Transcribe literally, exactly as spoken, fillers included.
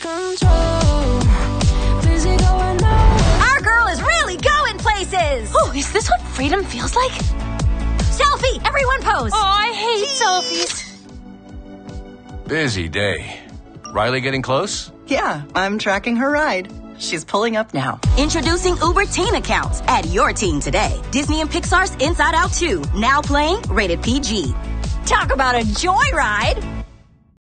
control. Busy going on. Our girl is really going places. Oh, is this what freedom feels like? Selfie! Everyone pose! Oh, I hate selfies. Busy day. Riley getting close? Yeah, I'm tracking her ride. She's pulling up now. Introducing Uber Teen Accounts. Add your teen today. Disney and Pixar's Inside Out two. Now playing, rated P G. Talk about a joyride.